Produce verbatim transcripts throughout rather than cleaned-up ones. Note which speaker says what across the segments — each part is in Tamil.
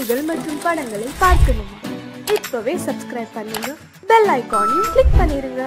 Speaker 1: நிகழ்ச்சிகள் மற்றும் படங்களை பார்க்கணுமா? இப்பவே சப்ஸ்கிரைப் பண்ணுங்க, பெல் ஐகானையும் கிளிக் பண்ணிருங்க.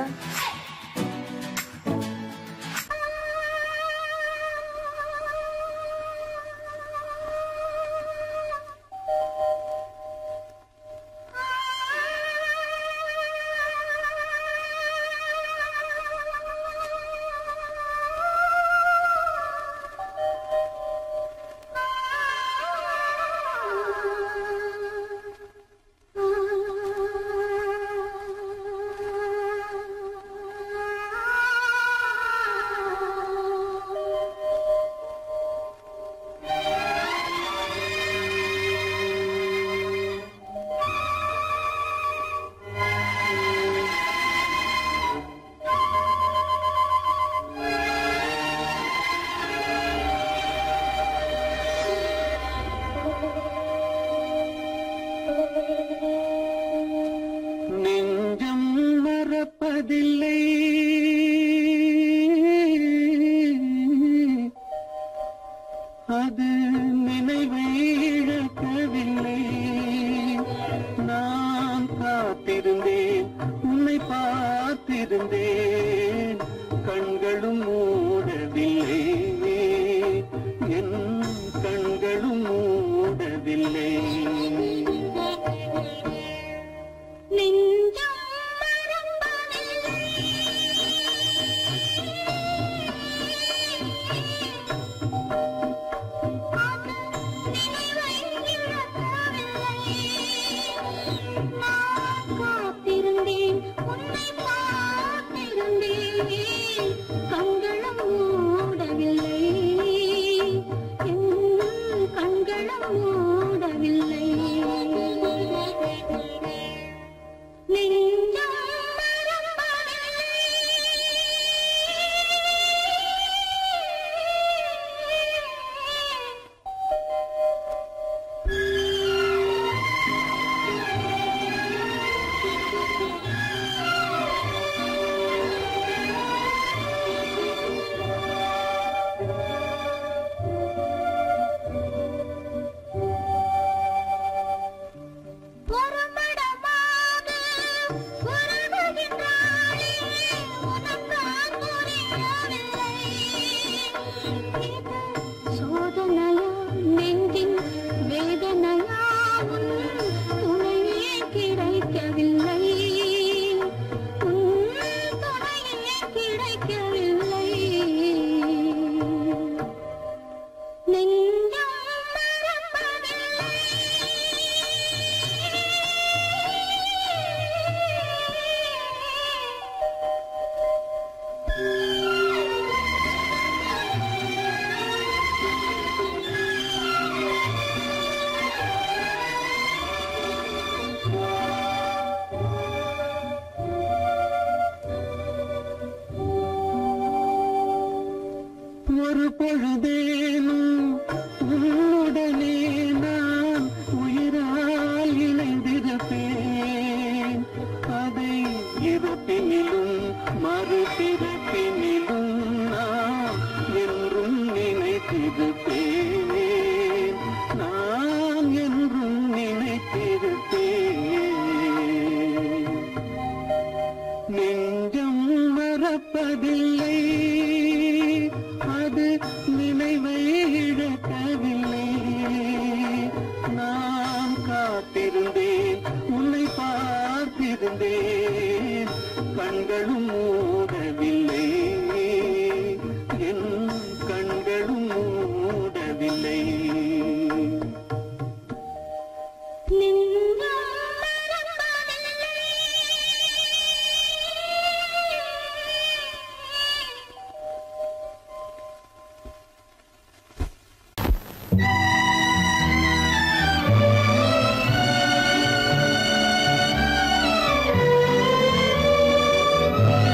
Speaker 2: நெஞ்சம் மறப்பதில்லை, அது நினைவை இழக்கவில்லை. நான் காத்திருந்தேன், உன்னை பார்த்திருந்தேன், கண்களும் மூடவில்லை, என் கண்களும் மூடவில்லை. ஒரு பொழுதேனும் உன்னுடனே நான் உயிரால் இணைந்திருப்பேன். அதை இருப்பினிலும் மறுபிறப்பினிலும் நான் என்றும் நினைத்திருப்பேன், நான் என்றும் நினைத்திருப்பேன். நெஞ்சம் மறப்பதில்லை, அது நினைவை இழக்கவில்லை. நான் காத்திருந்தேன், உன்னை பார்த்திருந்தேன், கண்களும் மூடவில்லை, என் கண்களும் மூடவில்லை.
Speaker 3: Thank you.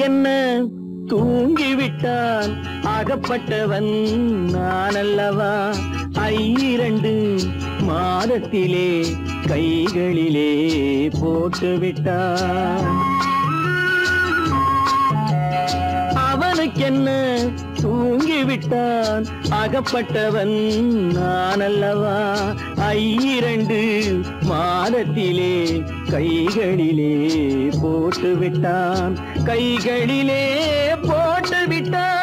Speaker 3: அவனுக்கென்ன தூங்கிவிட்டான் அகப்பட்டவன் நான் அல்லவா ஐரண்டு மாதத்திலே கைகளிலே போட்டுவிட்டான் அவனுக்கென்ன தூங்கிவிட்டான் அகப்பட்டவன் நான் அல்லவா ஐரண்டு மாதத்திலே கைகளிலே போட்டுவிட்டான் கைகளிலே போட்டுவிட்டான்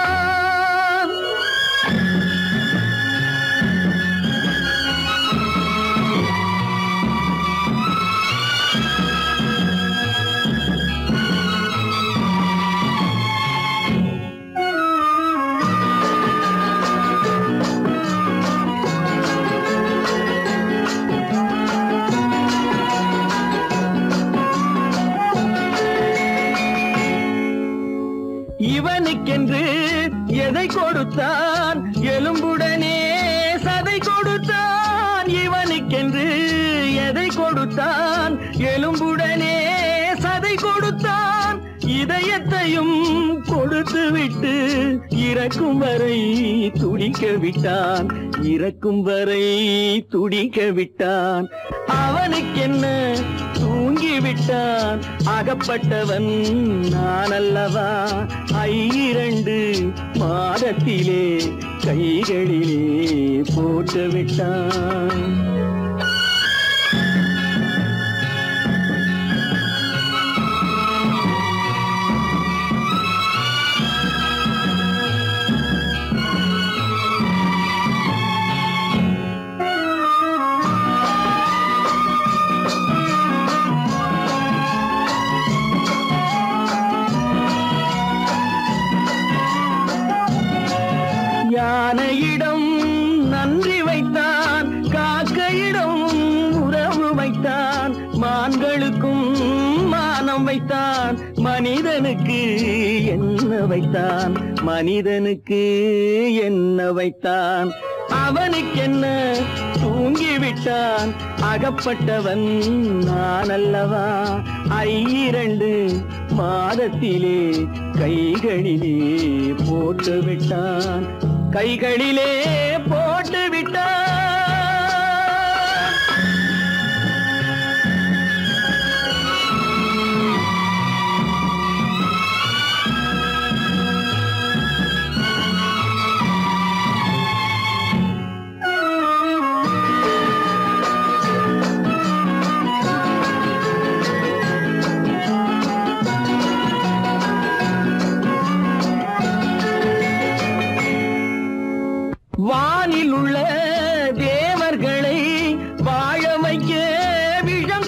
Speaker 3: இவனுக்கென்று எதை கொடுத்தான் எலும்புடனே சதை கொடுத்தான் இவனுக்கென்று எதை கொடுத்தான் எலும்புடனே சதை கொடுத்தான் இதயத்தையும் கொடுத்து விட்டு இறக்கும் வரை துடிக்க விட்டான் இறக்கும் வரை துடிக்க விட்டான் அவனுக்கென்ன தூங்கிவிட்டான் அகப்பட்டவன் நான் அல்லவா ஐரண்டு மாதத்திலே கைகளிலே போட்டுவிட்டான் யானையிடம் நன்றி வைத்தான் காக்கையிடம் உறவு வைத்தான் மான்களுக்கும் மானம் வைத்தான் மனிதனுக்கு என்ன வைத்தான் மனிதனுக்கு என்ன வைத்தான் அவனுக்கென்ன தூங்கிவிட்டான் அகப்பட்டவன் நான் அல்லவா ஐரண்டு மாதத்திலே கைகளிலே போட்டுவிட்டான் கைகளிலே போட்டுவிட்டான் வானில் உள்ள தேவர்களை வாழ வைக்க விஷம்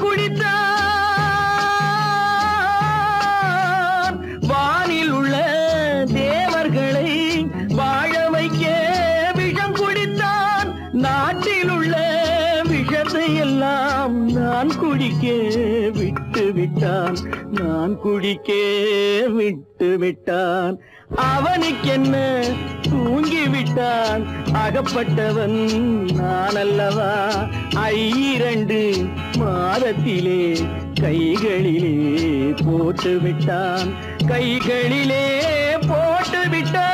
Speaker 3: குடித்தான் வானில் உள்ள தேவர்களை வாழ வைக்க விஷம் குடித்தான் நாட்டில் உள்ள விஷத்தை எல்லாம் நான் குடிக்க விட்டு விட்டான் நான் குடிக்க விட்டு விட்டான் அவனுக்கென்ன தூங்கிவிட்டான் அகப்பட்டவன் நான் அல்லவா ஐரண்டு மாதத்திலே கைகளிலே போட்டுவிட்டான் கைகளிலே போட்டுவிட்டான்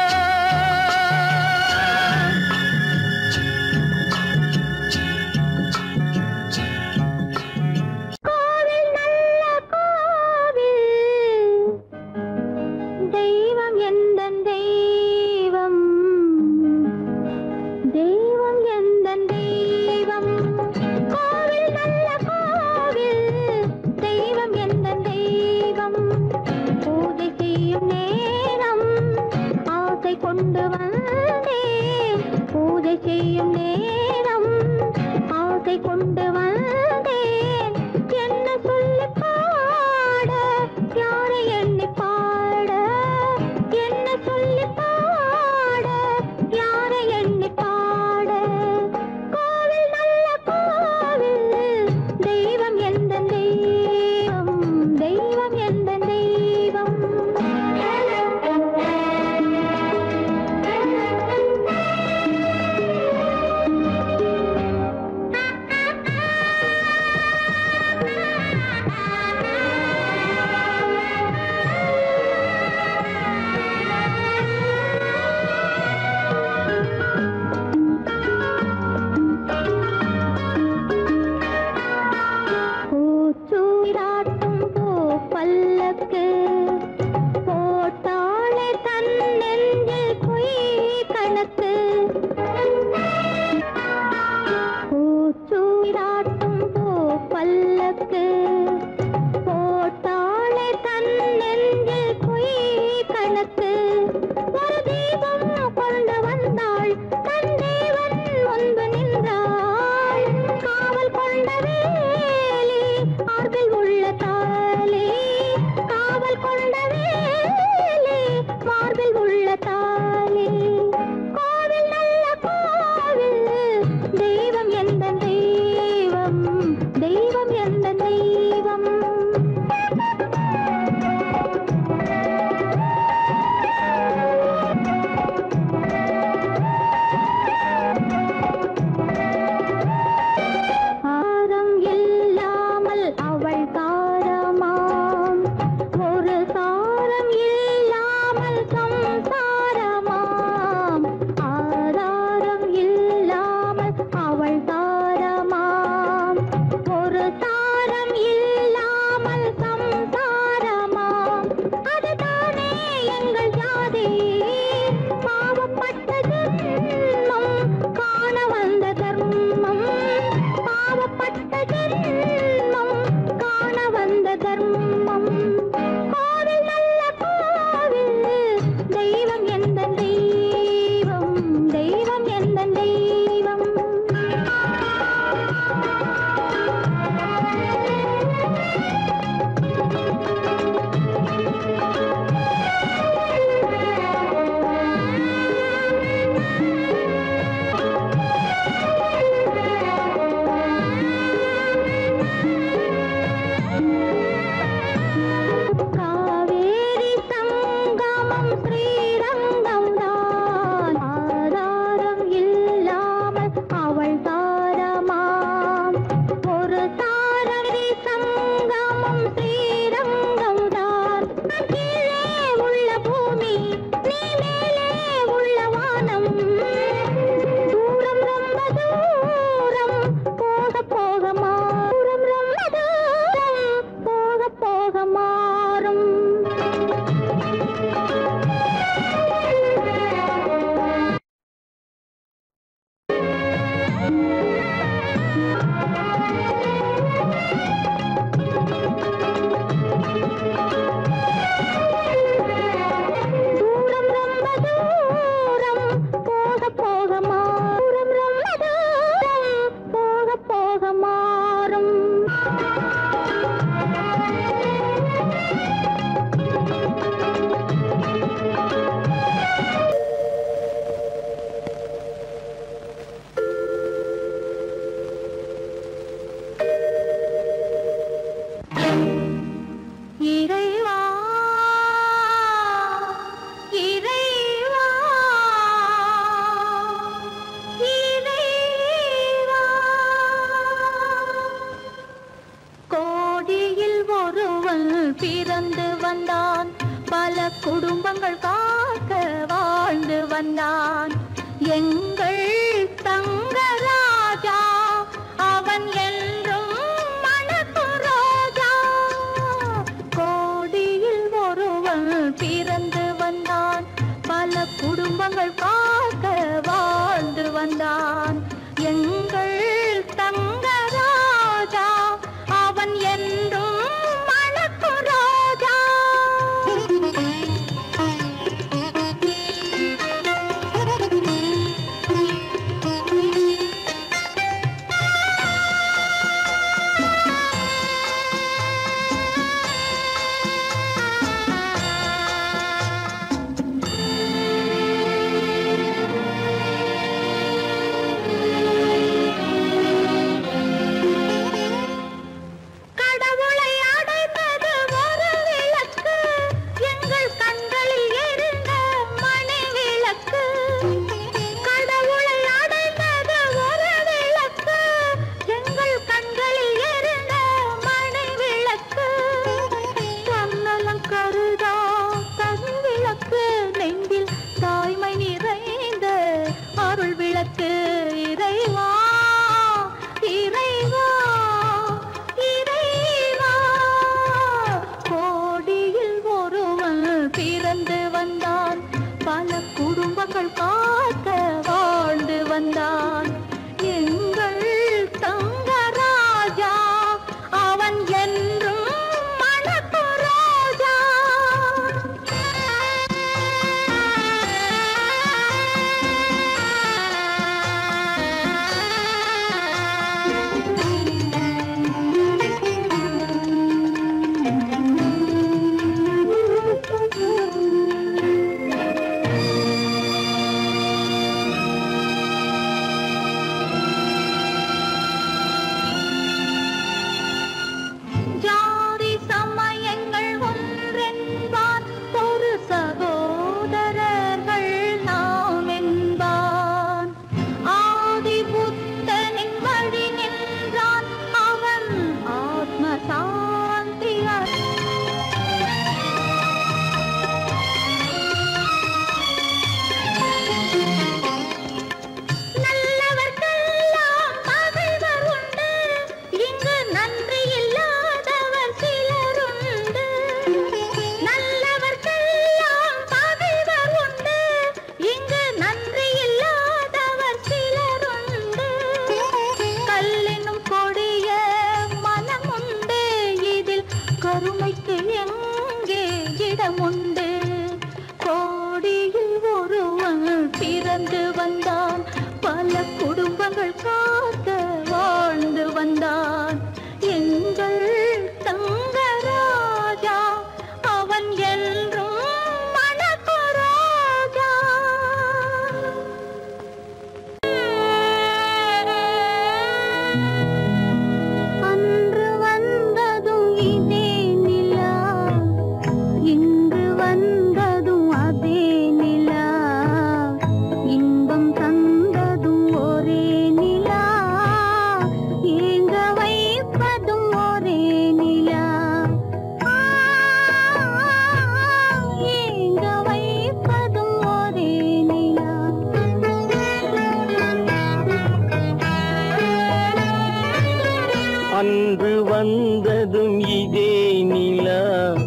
Speaker 3: அன்று வந்ததும் இதே நிலா,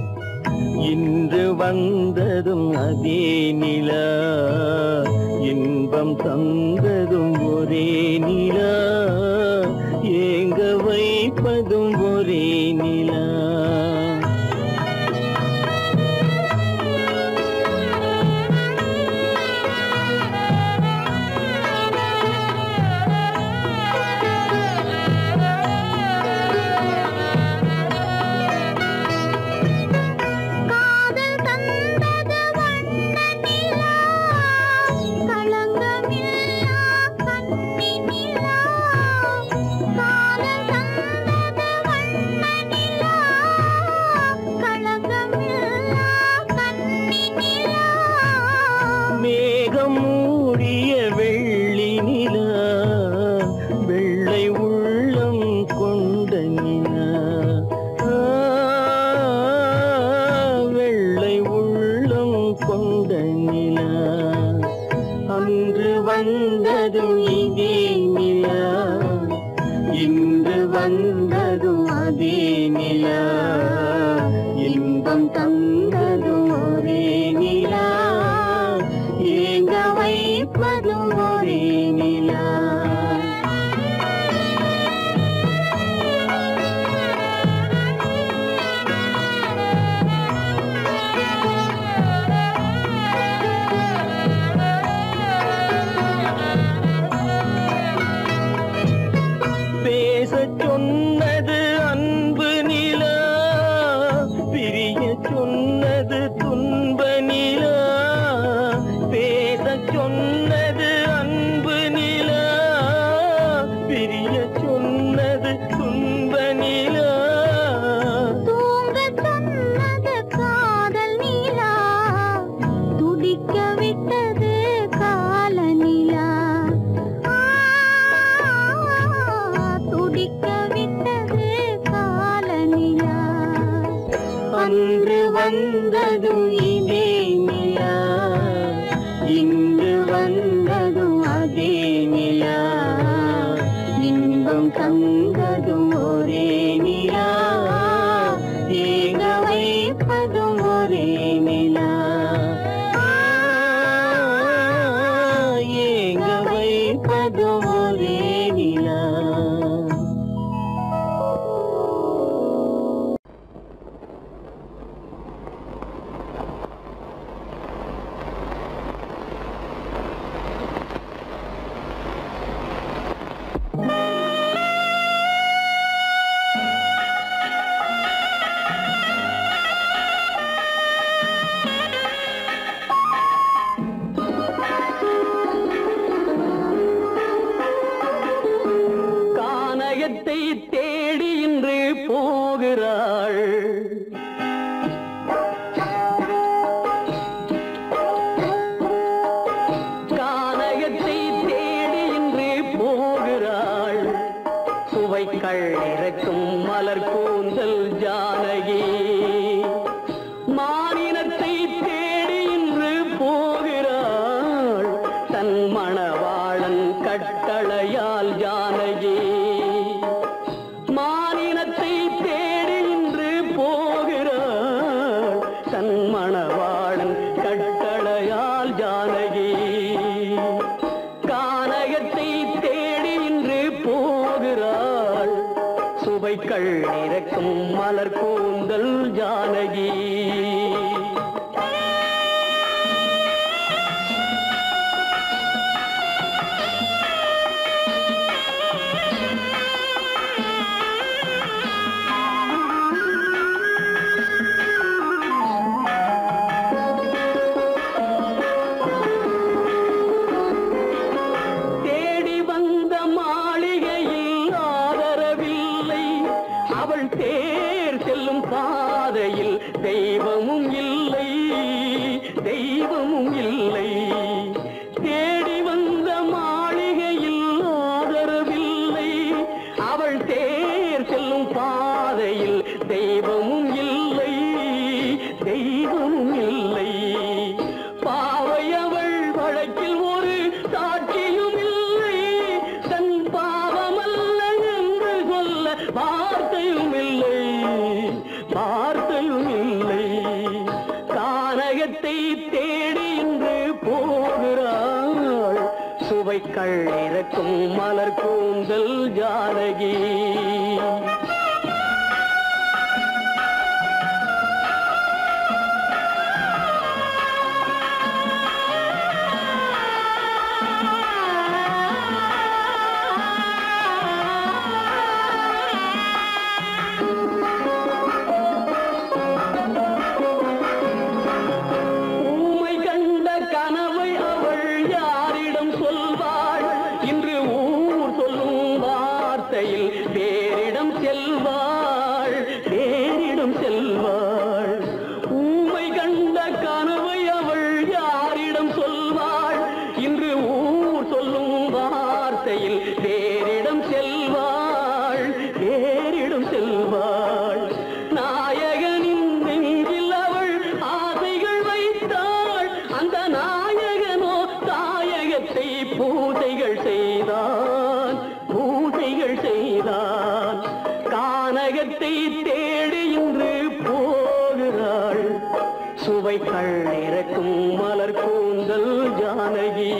Speaker 3: இன்று வந்ததும் அதே நிலா, இன்பம் தந்ததும் ஒரே நிலா. இதே நிலா இன்று வந்ததும் அதே நிலா இன்பம் தந்ததும் ஒரே நிலா ஏங்க வைப்பதும் ஒரே நிலா சொன்னது அன்பு நிலா பிரிய சொன்னது துன்ப நிலா பேச சொன்னது அன்பு நிலா பிரிய சொன்னது துன்ப நிலா
Speaker 1: தூங்க சொன்னது காதல் நிலா துடிக்க விட்டது கால நிலா
Speaker 3: அன்று வந்ததும் இதே நிலா இன்று வந்ததும் அதே நிலா இன்பம் தந்ததும் ஒரே நிலா ஏங்க வைப்பதும் ஒரே நிலா ஏங்க வைப்பதும் ஒரே நிலா தேடி இன்று போகிறாள் கானகத்தை தேடி இன்று போகிறாள் சுவைக்கள் இறக்கும் மலர் கூந்தல் ஜானகி மானினத்தை தேடி இன்று போகிறாள் தன் மணவாளன் கட்டளையால் ஜானகி மானினத்தை தேடி இன்று போகிறாள் தன் மணவாளன் கட்டளையால் ஜானகி கானகத்தை தேடி இன்று போகிறாள் சுவைக்கள் இறக்கும் மலர் கூந்தல் ஜானகி பாதையில் தெய்வமும் இல்லை தெய்வமும் இல்லை தேடி வந்த மாளிகையில் ஆதரவில்லை அவள் தேர் செல்லும் பாதையில் தெய்வமும் இல்லை தெய்வமும் இல்லை பாவை அவள் வழக்கில் ஒரு சாட்சியும் இல்லை தன் பாவமல்ல என்று சொல்ல வார்த்தையும் இல்லை வார்த்தையும் இல்லை கானகத்தை தேடி இன்று போகிறாள் சுவைக்கள் இறக்கும் மலர் கூந்தல் ஜானகி பேரிடம் செல்வாள் பேரிடம் செல்வாள் ஊமை கண்ட கனவை அவள் யாரிடம் சொல்வாள் இன்று ஊர் சொல்லும் வார்த்தையில் பேரிடம் செல்வாள் பேரிடம் செல்வாள் நாயகனின் நெஞ்சில் அவள் ஆசைகள் வைத்தாள் அந்த நாயகனோ தாயகத்தை பூஜைகள் செய்தாள் கானகத்தை தேடி இன்று போகிறாள் சுவைகள் இறக்கும் மலர் கூந்தல் ஜானகி.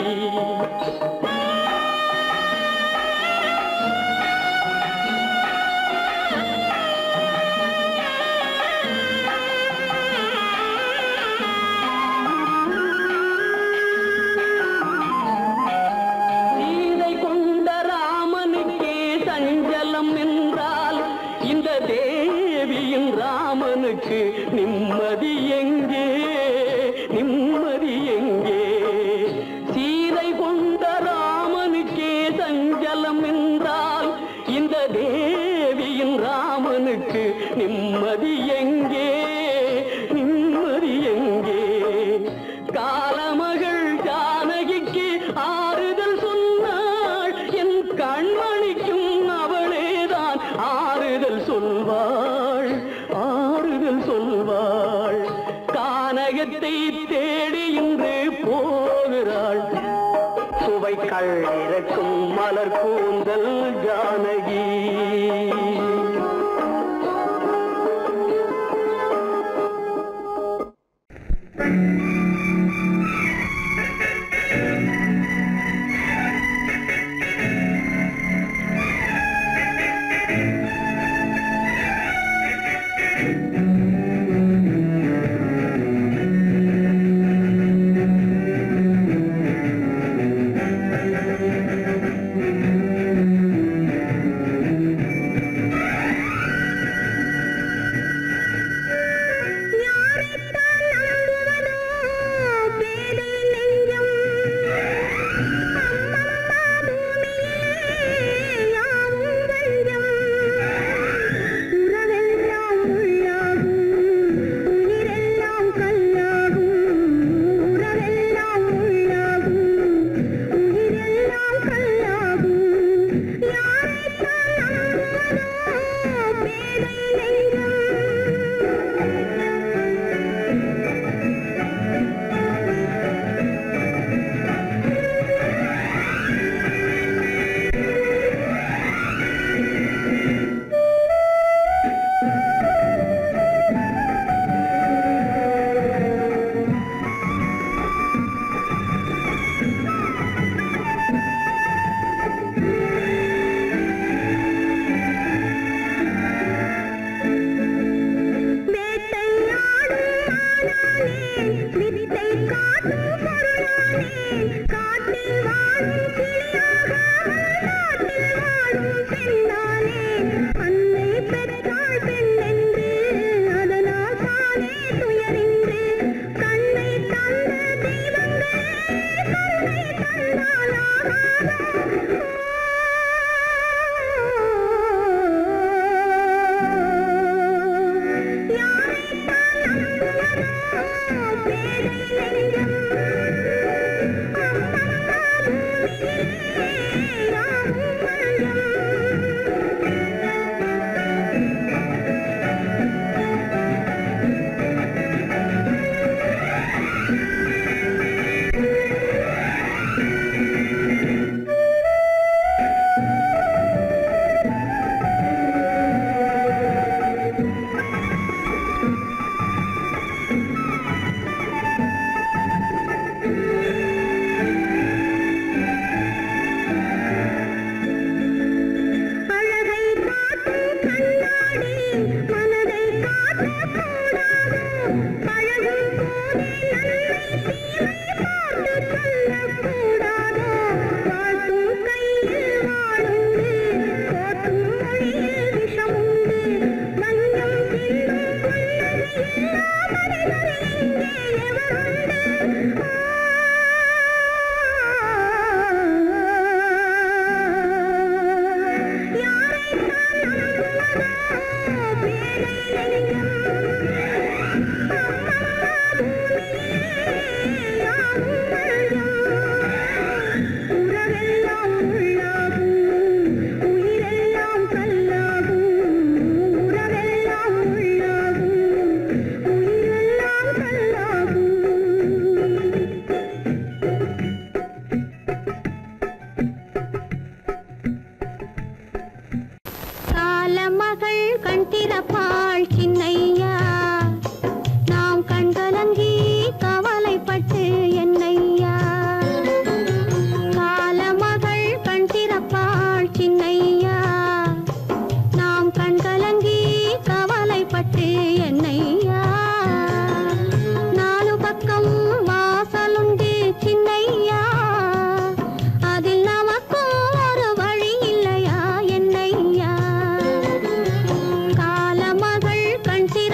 Speaker 3: நிம்மதி எங்கே நிம்மதி எங்கே சீதை கொண்ட ராமனுக்கே சஞ்சலம் என்றால் இந்த தேவியின் ராமனுக்கு நிம்மதி எங்கே நிம்மதி எங்கே. காலமகள் ஜானகிக்கு ஆறுதல் சொன்னாள் என் கண்மணிக்கும் அவளேதான் ஆறுதல் சொல்வாள் ஆறுதல் சொல்வாள். கானகத்தை தேடி இன்று போகிறாள் சுவைகள் இறக்கும் மலர் கூந்தல் ஜானகி.
Speaker 4: கண் திறப்பாள் சின்னையா நாம் கண்கலங்கி கவலைப்பட்டு என்னையா காலமகள் கண் திறப்பாள் சின்னையா நாம் கண்கலங்கி கவலைப்பட்டு என்னையா நாலு பக்கம் வாசலுண்டு சின்னையா அதில் நமக்கும் ஒரு வழி இல்லையா என்னையா காலமகள் கண் திற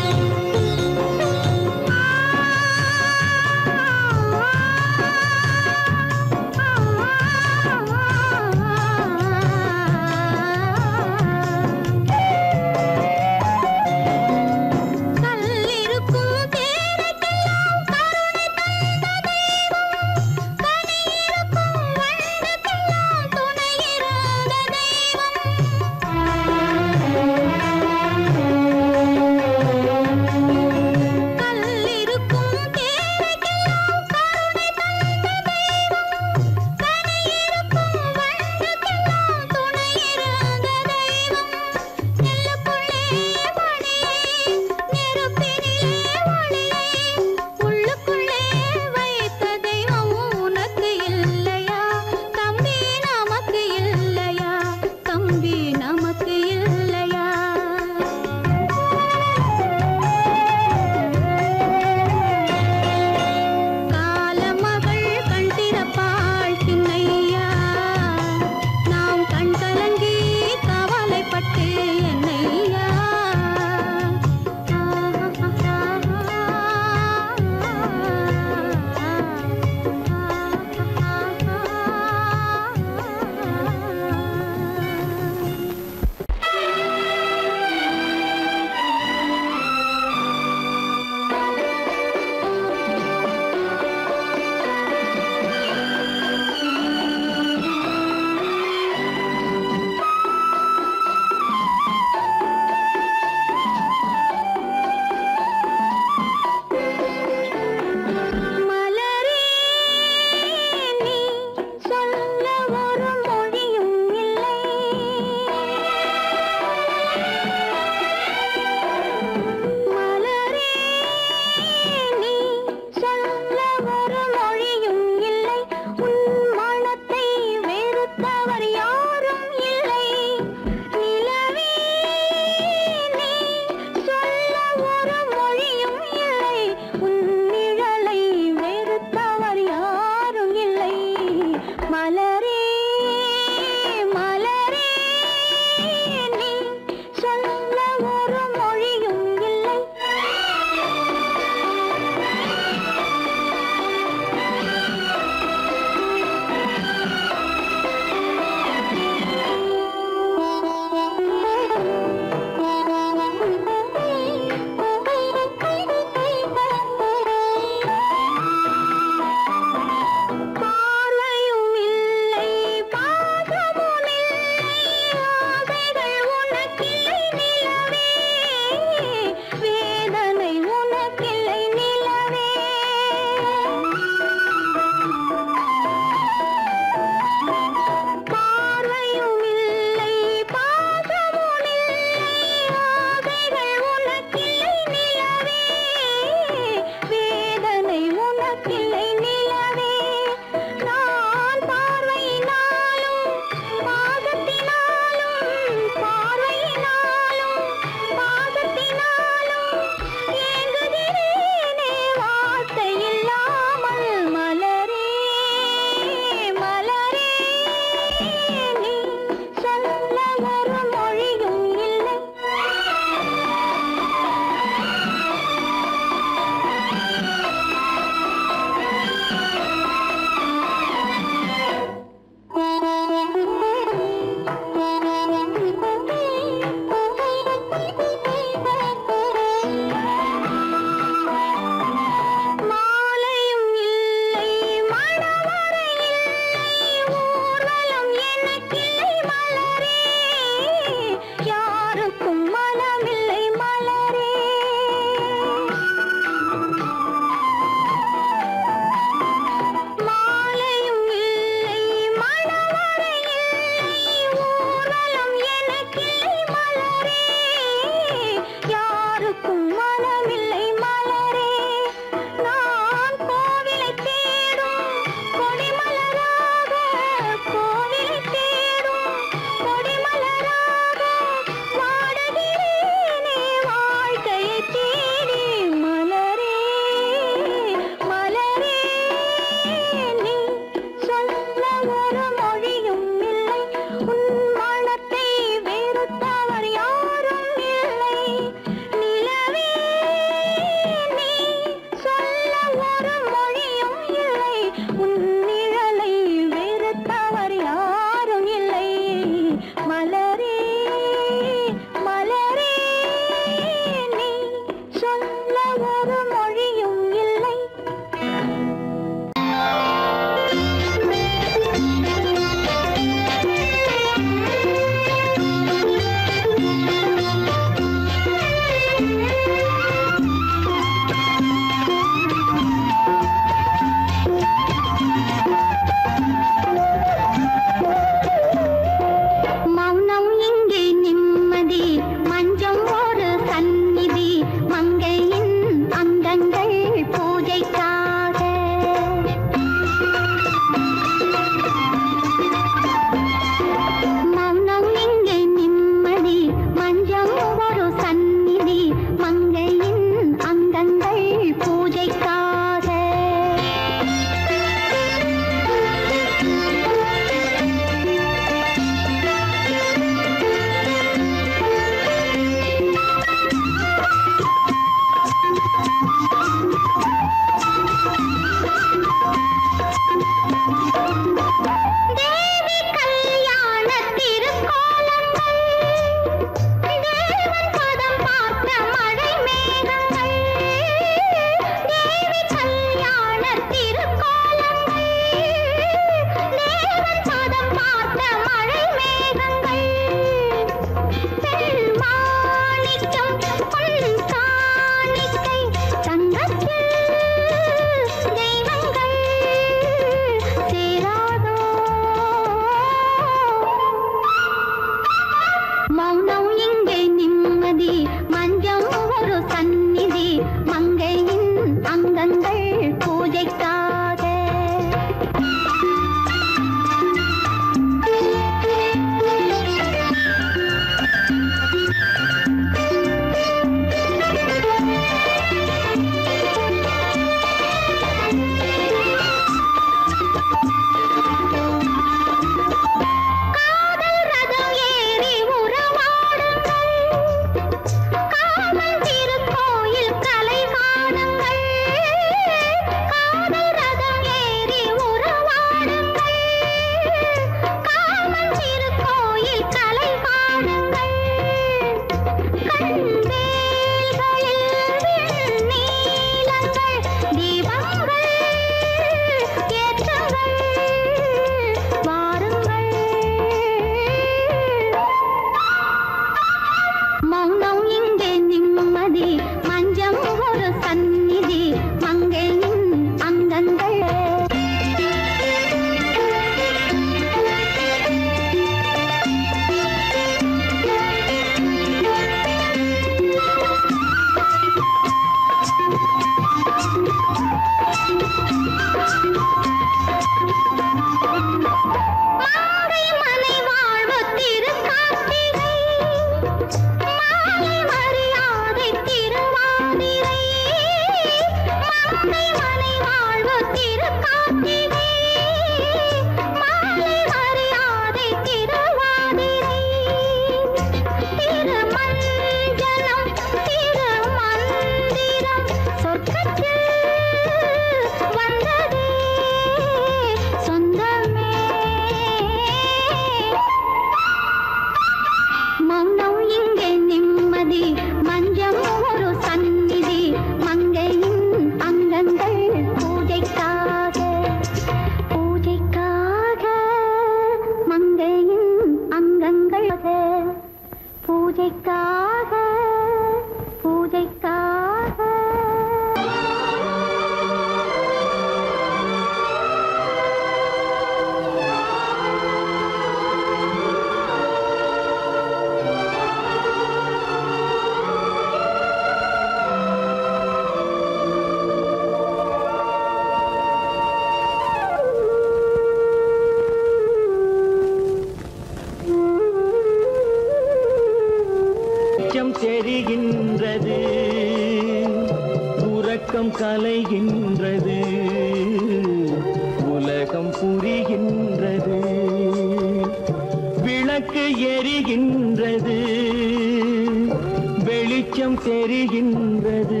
Speaker 3: தெரிகின்றது,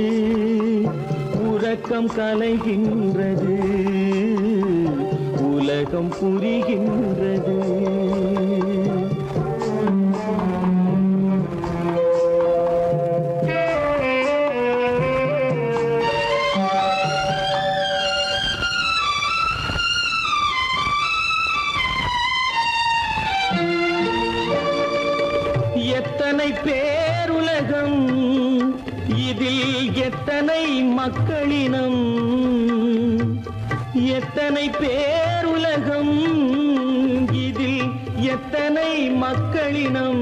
Speaker 3: உறக்கம் கலைகின்றது, உலகம் புரிகின்றது. எத்தனை பேருலகம், இதில் எத்தனை மக்களினம், எத்தனை பேருலகம், இதில் எத்தனை மக்களினம்,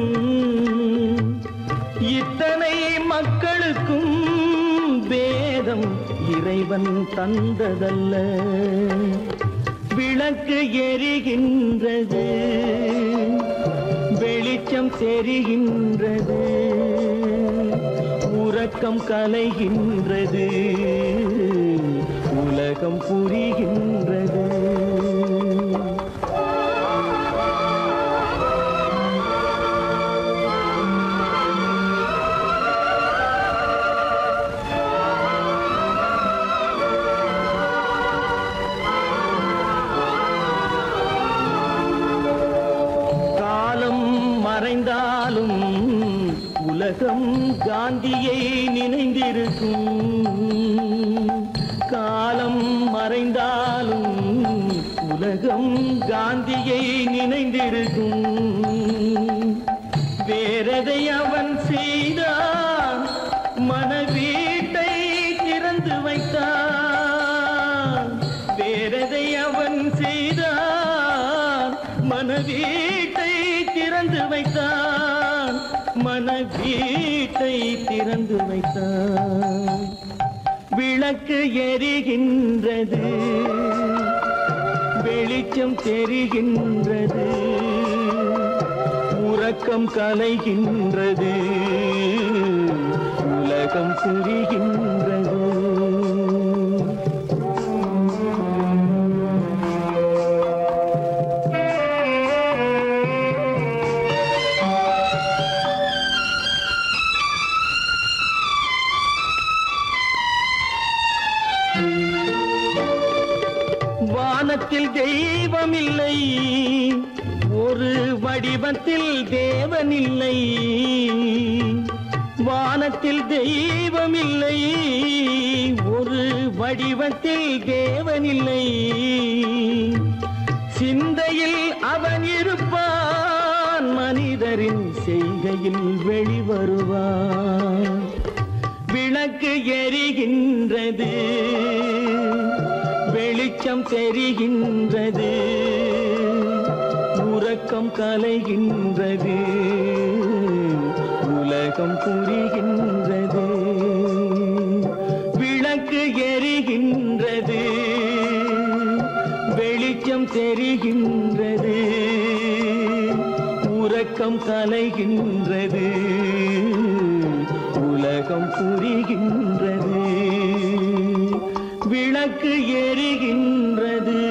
Speaker 3: இத்தனை மக்களுக்கும் வேதம் இறைவன் தந்ததல்ல. விளக்கு எரிகின்றது, வெளிச்சம் தெரிகின்றது, உறக்கம் கலைகின்றது, உலகம் புரிகின்றது. மறைந்தாலும் உலகம் காந்தியை நினைந்திருக்கும், காலம் மறைந்தாலும் உலகம் காந்தியை நினைந்திருக்கும். வேறதை அவன் செய்தான், மனவீட்டை திறந்து வைத்தான். வேறதை அவன் செய்தான், மனவீட்டை திறந்து வைத்தான், மனவீட்டை திறந்து வைத்தான். விளக்கு எரிகின்றது, வெளிச்சம் தெரிகின்றது, உறக்கம் கலைகின்றது, உலகம் புரிகின்றது. வானத்தில் தெய்வமில்லை, ஒரு வடிவத்தில் தேவனில்லை. வானத்தில் தெய்வமில்லை, ஒரு வடிவத்தில் தேவனில்லை. சிந்தையில் அவன் இருப்பான், மனிதரின் செய்கையில் வெளிவருவான். விளக்கு எரிகின்றது, வெளிச்சம் தெரிகின்றது, உறக்கம் கலைகின்றது, உலகம் புரிகின்றது. விளக்கு எரிகின்றது, வெளிச்சம் தெரிகின்றது, உறக்கம் கலைகின்றது, உலகம் புரிகின்றது. விளக்கு எரிகின்றது.